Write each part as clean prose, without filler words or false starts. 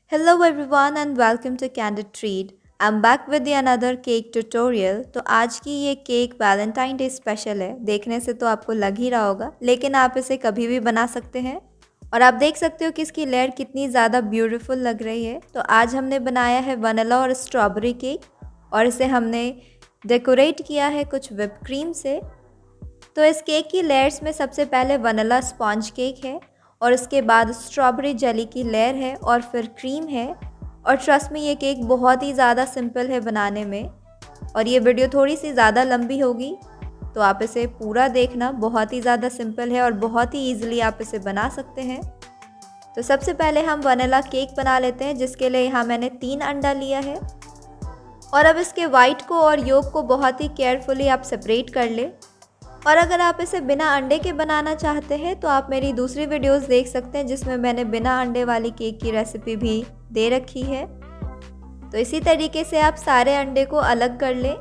Hello everyone and welcome to Candid Treat. I'm back with the another cake tutorial. तो आज की ये cake Valentine day special है। देखने से तो आपको लग ही रहा होगा, लेकिन आप इसे कभी भी बना सकते हैं। और आप देख सकते हो कि इसकी लेयर कितनी ज़्यादा ब्यूटीफुल लग रही है। तो आज हमने बनाया है वनीला और स्ट्रॉबेरी केक और इसे हमने डेकोरेट किया है कुछ व्हिप क्रीम से। तो इस केक की लेयर्स में सबसे पहले वनीला स्पॉन्ज केक है और उसके बाद स्ट्रॉबेरी जेली की लेयर है और फिर क्रीम है। और ट्रस्ट में ये केक बहुत ही ज़्यादा सिंपल है बनाने में और ये वीडियो थोड़ी सी ज़्यादा लंबी होगी, तो आप इसे पूरा देखना। बहुत ही ज़्यादा सिंपल है और बहुत ही ईजिली आप इसे बना सकते हैं। तो सबसे पहले हम वनीला केक बना लेते हैं, जिसके लिए यहाँ मैंने 3 अंडा लिया है। और अब इसके वाइट को और योक को बहुत ही केयरफुली आप सेपरेट कर ले। और अगर आप इसे बिना अंडे के बनाना चाहते हैं तो आप मेरी दूसरी वीडियोस देख सकते हैं, जिसमें मैंने बिना अंडे वाली केक की रेसिपी भी दे रखी है। तो इसी तरीके से आप सारे अंडे को अलग कर लें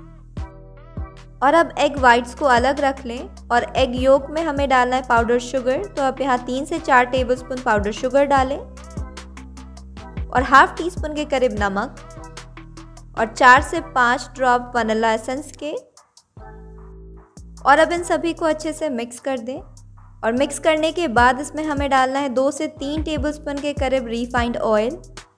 और अब एग वाइट्स को अलग रख लें। और एग योक में हमें डालना है पाउडर शुगर। तो आप यहाँ 3 से 4 टेबलस्पून पाउडर शुगर डालें और हाफ टी स्पून के करीब नमक और 4 से 5 ड्रॉप वनीला एसेंस के। और अब इन सभी को अच्छे से मिक्स कर दें। और मिक्स करने के बाद इसमें हमें डालना है 2 से 3 टेबलस्पून के करीब रिफाइंड ऑयल।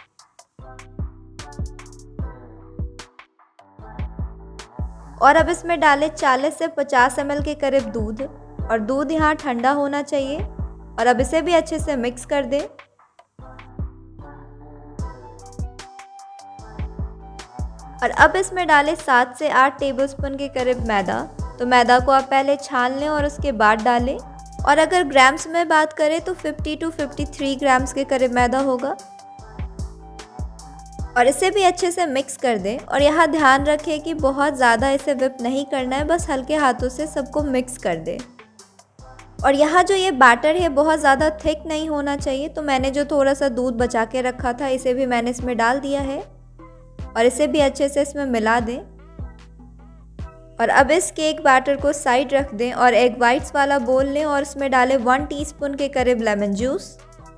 और अब इसमें डालें 40 से 50 ml के करीब दूध और दूध यहाँ ठंडा होना चाहिए। और अब इसे भी अच्छे से मिक्स कर दें। और अब इसमें डालें 7 से 8 टेबलस्पून के करीब मैदा। तो मैदा को आप पहले छान लें और उसके बाद डालें। और अगर ग्राम्स में बात करें तो 50 to 53 ग्राम्स के करीब मैदा होगा। और इसे भी अच्छे से मिक्स कर दें। और यहाँ ध्यान रखें कि बहुत ज़्यादा इसे व्हिप नहीं करना है, बस हल्के हाथों से सबको मिक्स कर दें। और यहाँ जो ये बैटर है बहुत ज़्यादा थिक नहीं होना चाहिए। तो मैंने जो थोड़ा सा दूध बचा के रखा था, इसे भी मैंने इसमें डाल दिया है और इसे भी अच्छे से इसमें मिला दें। और अब इस केक बैटर को साइड रख दें और एग वाइट्स वाला बोल लें और इसमें डालें 1 टीस्पून के करीब लेमन जूस।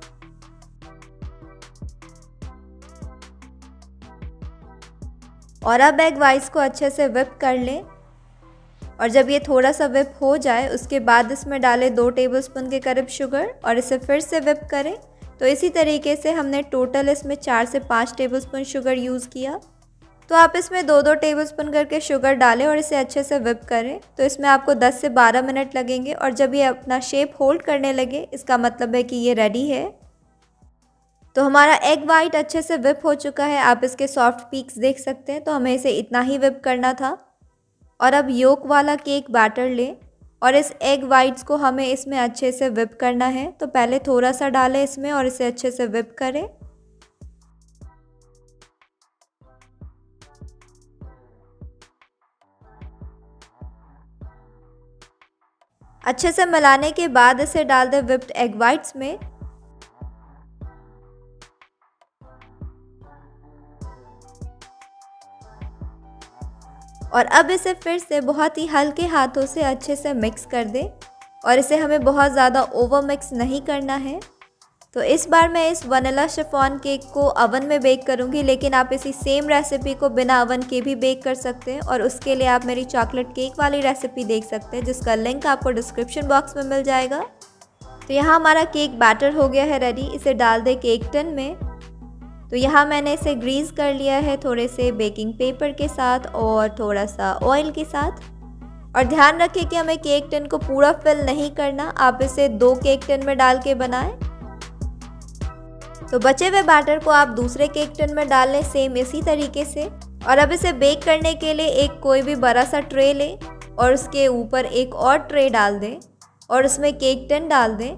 और अब एग वाइट्स को अच्छे से व्हिप कर लें। और जब ये थोड़ा सा व्हिप हो जाए उसके बाद इसमें डालें 2 टेबलस्पून के करीब शुगर और इसे फिर से व्हिप करें। तो इसी तरीके से हमने टोटल इसमें 4 से 5 टेबलस्पून शुगर यूज़ किया। तो आप इसमें 2-2 टेबलस्पून करके शुगर डालें और इसे अच्छे से व्हिप करें। तो इसमें आपको 10 से 12 मिनट लगेंगे। और जब ये अपना शेप होल्ड करने लगे, इसका मतलब है कि ये रेडी है। तो हमारा एग वाइट अच्छे से व्हिप हो चुका है। आप इसके सॉफ्ट पीक्स देख सकते हैं। तो हमें इसे इतना ही व्हिप करना था। और अब योक वाला केक बैटर लें और इस एग वाइट्स को हमें इसमें अच्छे से व्हिप करना है। तो पहले थोड़ा सा डालें इसमें और इसे अच्छे से व्हिप करें। अच्छे से मिलाने के बाद इसे डाल दें व्हिप्ड एग वाइट्स में। और अब इसे फिर से बहुत ही हल्के हाथों से अच्छे से मिक्स कर दें। और इसे हमें बहुत ज़्यादा ओवर मिक्स नहीं करना है। तो इस बार मैं इस वनीला शिफॉन केक को अवन में बेक करूंगी, लेकिन आप इसी सेम रेसिपी को बिना अवन के भी बेक कर सकते हैं। और उसके लिए आप मेरी चॉकलेट केक वाली रेसिपी देख सकते हैं, जिसका लिंक आपको डिस्क्रिप्शन बॉक्स में मिल जाएगा। तो यहाँ हमारा केक बैटर हो गया है रेडी। इसे डाल दें केक टिन में। तो यहाँ मैंने इसे ग्रीस कर लिया है थोड़े से बेकिंग पेपर के साथ और थोड़ा सा ऑयल के साथ। और ध्यान रखें कि हमें केक टिन को पूरा फिल नहीं करना, आप इसे 2 केक टिन में डाल के बनाएं। तो बचे हुए बैटर को आप दूसरे केक टिन में डाल लें सेम इसी तरीके से। और अब इसे बेक करने के लिए एक कोई भी बड़ा सा ट्रे लें और उसके ऊपर एक और ट्रे डाल दें और उसमें केक टिन डाल दें।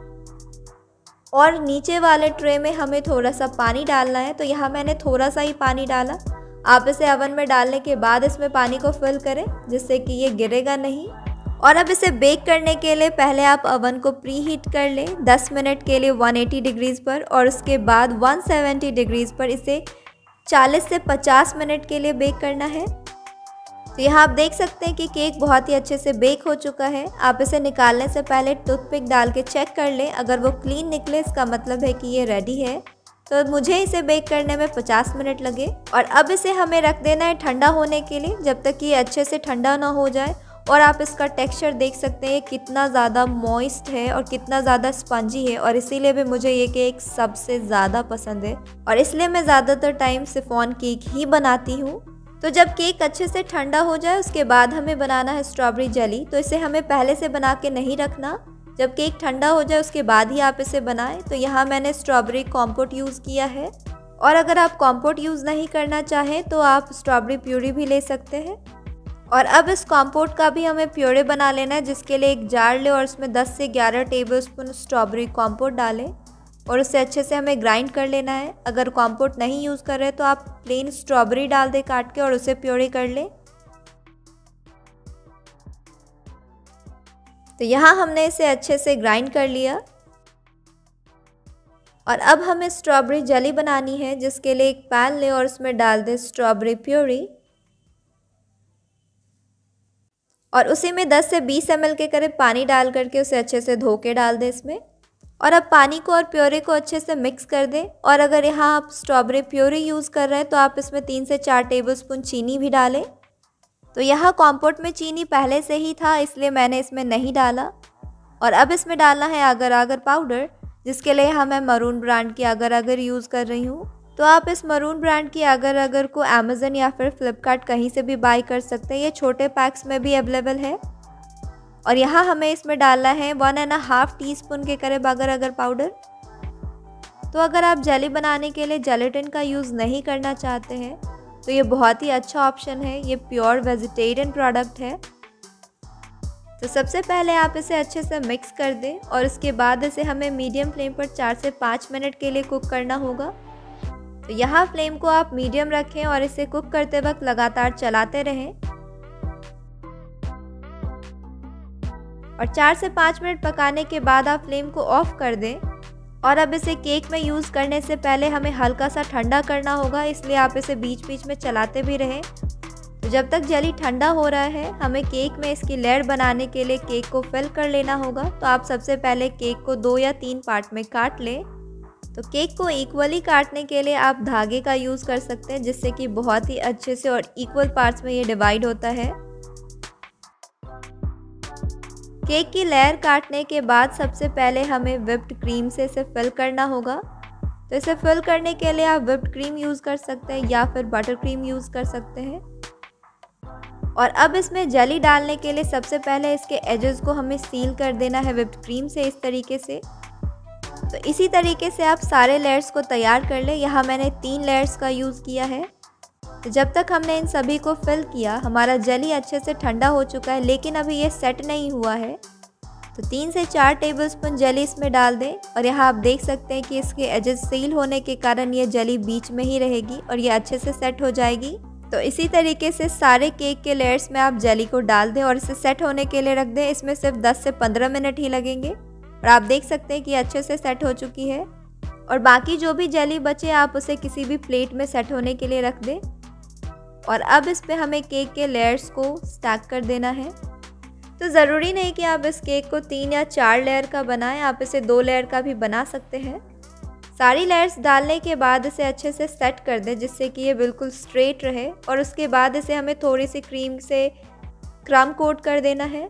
और नीचे वाले ट्रे में हमें थोड़ा सा पानी डालना है। तो यहाँ मैंने थोड़ा सा ही पानी डाला। आप इसे ओवन में डालने के बाद इसमें पानी को फिल करें, जिससे कि ये गिरेगा नहीं। और अब इसे बेक करने के लिए पहले आप ओवन को प्री हीट कर लें 10 मिनट के लिए 180 डिग्रीज़ पर। और उसके बाद 170 डिग्रीज़ पर इसे 40 से 50 मिनट के लिए बेक करना है। तो यहाँ आप देख सकते हैं कि केक बहुत ही अच्छे से बेक हो चुका है। आप इसे निकालने से पहले टूथपिक डाल के चेक कर लें। अगर वो क्लीन निकले, इसका मतलब है कि ये रेडी है। तो मुझे इसे बेक करने में 50 मिनट लगे। और अब इसे हमें रख देना है ठंडा होने के लिए, जब तक कि ये अच्छे से ठंडा ना हो जाए। और आप इसका टेक्सचर देख सकते हैं कितना ज़्यादा मॉइस्ट है और कितना ज़्यादा स्पंजी है, और इसीलिए भी मुझे ये केक सबसे ज़्यादा पसंद है और इसलिए मैं ज़्यादातर टाइम शिफॉन केक ही बनाती हूँ। तो जब केक अच्छे से ठंडा हो जाए उसके बाद हमें बनाना है स्ट्रॉबेरी जेली। तो इसे हमें पहले से बना के नहीं रखना, जब केक ठंडा हो जाए उसके बाद ही आप इसे बनाएं। तो यहाँ मैंने स्ट्रॉबेरी कॉम्पोट यूज़ किया है, और अगर आप कॉम्पोट यूज़ नहीं करना चाहें तो आप स्ट्रॉबेरी प्यूरी भी ले सकते हैं। और अब इस कॉम्पोट का भी हमें प्योरे बना लेना है, जिसके लिए एक जार ले और उसमें 10 से 11 टेबलस्पून स्ट्रॉबेरी कॉम्पोट डालें और उसे अच्छे से हमें ग्राइंड कर लेना है। अगर कॉम्पोट नहीं यूज़ कर रहे तो आप प्लेन स्ट्रॉबेरी डाल दें काट के और उसे प्योरे कर लें। तो यहाँ हमने इसे अच्छे से ग्राइंड कर लिया। और अब हमें स्ट्रॉबेरी जेली बनानी है, जिसके लिए एक पैन लें और उसमें डाल दें स्ट्रॉबेरी प्योरी और उसी में 10 से 20 ml के करीब पानी डाल करके उसे अच्छे से धो के डाल दें इसमें। और अब पानी को और प्योरे को अच्छे से मिक्स कर दें। और अगर यहाँ आप स्ट्रॉबेरी प्योरी यूज़ कर रहे हैं तो आप इसमें 3 से 4 टेबलस्पून चीनी भी डालें। तो यहाँ कॉम्पोट में चीनी पहले से ही था, इसलिए मैंने इसमें नहीं डाला। और अब इसमें डालना है आगर आगर पाउडर, जिसके लिए यहाँ मैं मरून ब्रांड की आगर आगर यूज़ कर रही हूँ। तो आप इस मरून ब्रांड की आगर आगर को अमेज़न या फिर फ्लिपकार्ट कहीं से भी बाई कर सकते हैं, ये छोटे पैक्स में भी अवेलेबल है। और यहाँ हमें इसमें डालना है 1.5 टीस्पून के करीब आगर आगर पाउडर। तो अगर आप जेली बनाने के लिए जेलेटिन का यूज़ नहीं करना चाहते हैं तो ये बहुत ही अच्छा ऑप्शन है, ये प्योर वेजिटेरियन प्रोडक्ट है। तो सबसे पहले आप इसे अच्छे से मिक्स कर दें और उसके बाद इसे हमें मीडियम फ्लेम पर 4 से 5 मिनट के लिए कुक करना होगा। तो यहाँ फ्लेम को आप मीडियम रखें और इसे कुक करते वक्त लगातार चलाते रहें। और 4 से 5 मिनट पकाने के बाद आप फ्लेम को ऑफ कर दें। और अब इसे केक में यूज़ करने से पहले हमें हल्का सा ठंडा करना होगा, इसलिए आप इसे बीच बीच में चलाते भी रहें। तो जब तक जेली ठंडा हो रहा है हमें केक में इसकी लेयर बनाने के लिए केक को फिल कर लेना होगा। तो आप सबसे पहले केक को 2 या 3 पार्ट में काट लें। तो केक को इक्वली काटने के लिए आप धागे का यूज़ कर सकते हैं, जिससे कि बहुत ही अच्छे से और इक्वल पार्ट्स में ये डिवाइड होता है। केक की लेयर काटने के बाद सबसे पहले हमें व्हिप्ड क्रीम से इसे फिल करना होगा। तो इसे फिल करने के लिए आप व्हिप्ड क्रीम यूज़ कर सकते हैं या फिर बटर क्रीम यूज़ कर सकते हैं। और अब इसमें जेली डालने के लिए सबसे पहले इसके एजेस को हमें सील कर देना है व्हिप्ड क्रीम से, इस तरीके से। तो इसी तरीके से आप सारे लेयर्स को तैयार कर लें। यहाँ मैंने 3 लेयर्स का यूज़ किया है। तो जब तक हमने इन सभी को फिल किया हमारा जेली अच्छे से ठंडा हो चुका है, लेकिन अभी ये सेट नहीं हुआ है। तो 3 से 4 टेबलस्पून जेली इसमें डाल दें। और यहाँ आप देख सकते हैं कि इसके एजेस सील होने के कारण ये जेली बीच में ही रहेगी और ये अच्छे से सेट हो जाएगी। तो इसी तरीके से सारे केक के लेयर्स में आप जेली को डाल दें और इसे सेट होने के लिए रख दें। इसमें सिर्फ 10 से 15 मिनट ही लगेंगे और आप देख सकते हैं कि अच्छे से सेट हो चुकी है। और बाकी जो भी जेली बचे आप उसे किसी भी प्लेट में सेट होने के लिए रख दें। और अब इस पे हमें केक के लेयर्स को स्टैक कर देना है। तो ज़रूरी नहीं कि आप इस केक को 3 या 4 लेयर का बनाएं, आप इसे 2 लेयर का भी बना सकते हैं। सारी लेयर्स डालने के बाद इसे अच्छे से सेट कर दें, जिससे कि ये बिल्कुल स्ट्रेट रहे। और उसके बाद इसे हमें थोड़ी सी क्रीम से क्रम कोट कर देना है।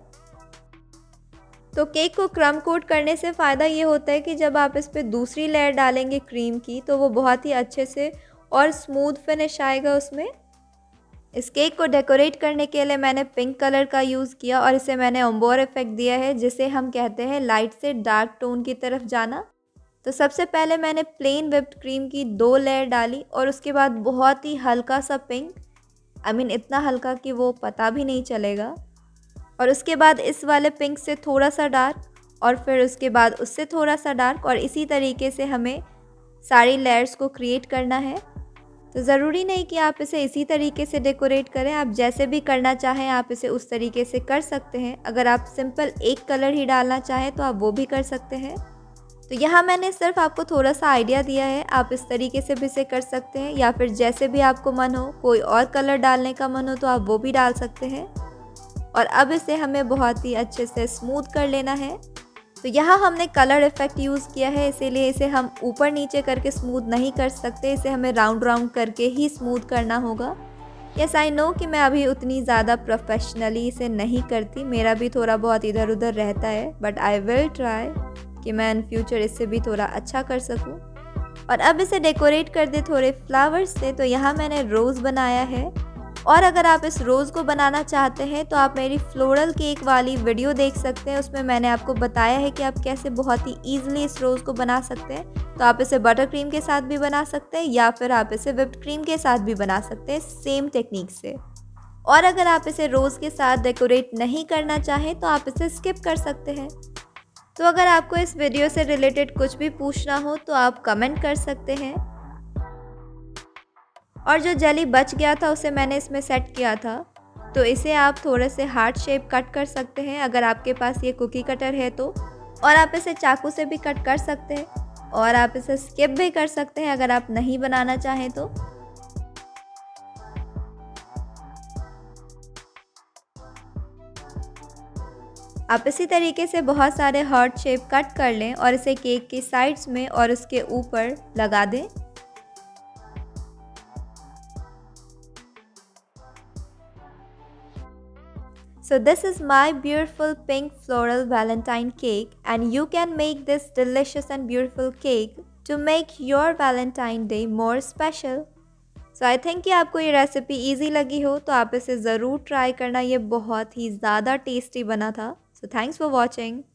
तो केक को क्रम कोट करने से फ़ायदा ये होता है कि जब आप इस पर दूसरी लेयर डालेंगे क्रीम की तो वो बहुत ही अच्छे से और स्मूथ फिनिश आएगा उसमें। इस केक को डेकोरेट करने के लिए मैंने पिंक कलर का यूज़ किया और इसे मैंने ओम्बोर इफेक्ट दिया है, जिसे हम कहते हैं लाइट से डार्क टोन की तरफ जाना। तो सबसे पहले मैंने प्लेन व्हिप्ड क्रीम की 2 लेयर डाली और उसके बाद बहुत ही हल्का सा पिंक, इतना हल्का कि वो पता भी नहीं चलेगा। और उसके बाद इस वाले पिंक से थोड़ा सा डार्क और फिर उसके बाद उससे थोड़ा सा डार्क, और इसी तरीके से हमें सारी लेयर्स को क्रिएट करना है। तो ज़रूरी नहीं कि आप इसे इसी तरीके से डेकोरेट करें, आप जैसे भी करना चाहें आप इसे उस तरीके से कर सकते हैं। अगर आप सिंपल एक कलर ही डालना चाहें तो आप वो भी कर सकते हैं। तो यहाँ मैंने सिर्फ आपको थोड़ा सा आइडिया दिया है, आप इस तरीके से भी इसे कर सकते हैं या फिर जैसे भी आपको मन हो, कोई और कलर डालने का मन हो तो आप वो भी डाल सकते हैं। और अब इसे हमें बहुत ही अच्छे से स्मूथ कर लेना है। तो यहाँ हमने कलर इफ़ेक्ट यूज़ किया है, इसीलिए इसे हम ऊपर नीचे करके स्मूथ नहीं कर सकते, इसे हमें राउंड राउंड करके ही स्मूथ करना होगा। यस आई नो कि मैं अभी उतनी ज़्यादा प्रोफेशनली इसे नहीं करती, मेरा भी थोड़ा बहुत इधर उधर रहता है, बट आई विल ट्राई कि मैं इन फ्यूचर इससे भी थोड़ा अच्छा कर सकूं। और अब इसे डेकोरेट कर दे थोड़े फ्लावर्स से। तो यहाँ मैंने रोज़ बनाया है, और अगर आप इस रोज़ को बनाना चाहते हैं तो आप मेरी फ्लोरल केक वाली वीडियो देख सकते हैं, उसमें मैंने आपको बताया है कि आप कैसे बहुत ही ईजिली इस रोज़ को बना सकते हैं। तो आप इसे बटर क्रीम के साथ भी बना सकते हैं या फिर आप इसे व्हिप्ड क्रीम के साथ भी बना सकते हैं, सेम टेक्निक से। और अगर आप इसे रोज़ के साथ डेकोरेट नहीं करना चाहें तो आप इसे स्किप कर सकते हैं। तो अगर आपको इस वीडियो से रिलेटेड कुछ भी पूछना हो तो आप कमेंट कर सकते हैं। और जो जेली बच गया था उसे मैंने इसमें सेट किया था, तो इसे आप थोड़े से हार्ट शेप कट कर सकते हैं अगर आपके पास ये कुकी कटर है तो। और आप इसे चाकू से भी कट कर सकते हैं, और आप इसे स्किप भी कर सकते हैं अगर आप नहीं बनाना चाहें तो। आप इसी तरीके से बहुत सारे हार्ट शेप कट कर लें और इसे केक की साइड्स में और उसके ऊपर लगा दें। So this is my beautiful pink floral valentine cake, and you can make this delicious and beautiful cake to make your Valentine Day more special. So I think कि आपको ये रेसिपी इजी लगी हो तो आप इसे ज़रूर ट्राई करना, ये बहुत ही ज़्यादा टेस्टी बना था। So thanks for watching.